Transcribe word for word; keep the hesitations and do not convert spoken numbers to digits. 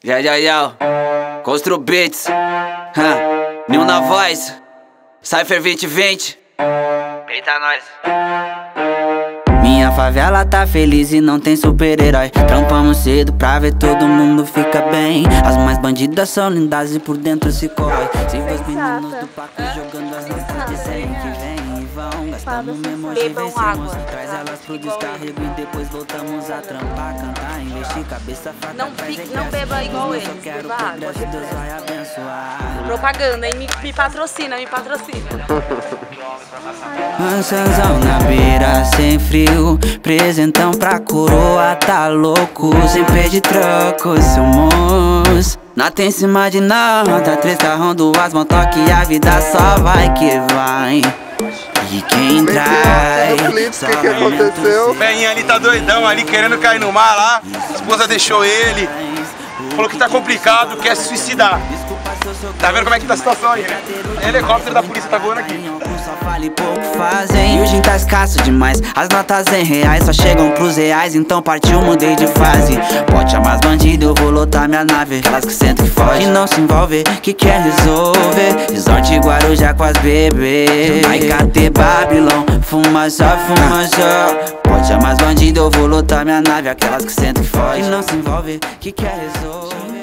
Ya, ya, ya. Constru Beats. Huh. Nil na voz. Cypher vinte vinte. Eita, nós. Minha favela tá feliz e não tem super-herói. Trampamos cedo pra ver todo mundo fica bem. As mais bandidas são lindas e por dentro se corre. Se os meninos do Paco jogando as notas dizem que vem e vão. Gastamos memória e vencemos. Traz elas pro descarrego e depois voltamos a trampar, cantar, investir, cabeça fraca. Não, não beba igual ele. Eu quero progresso, Deus vai abençoar. Propaganda, hein? Me, me patrocina, me patrocina. Mansãozão na beira, sem frio. Presentão pra coroa, tá louco. Sem perder troco, somos. Não tem cima de nada. Três carrão, duas motos que a vida só vai que vai. E quem traz? O que, que aconteceu? O velhinho ali tá doidão ali, querendo cair no mar lá. A esposa deixou ele. Falou que tá complicado, quer se suicidar. Tá vendo como é que tá a situação aí, né? O helicóptero da polícia tá voando aqui. Só fala e pouco fazem. E o gin tá escasso demais. As notas em reais só chegam pros reais. Então partiu, mudei de fase. Pode chamar as bandidos, eu vou lotar minha nave. Aquelas que sentam e fogem, não se envolver, que quer resolver. Resort Guarujá com as bebês. Jamaica, T, Babilão. Fuma só, fuma só. Pode chamar as bandidos, eu vou lotar minha nave. Aquelas que sentam e fogem, não se envolver, que quer resolver.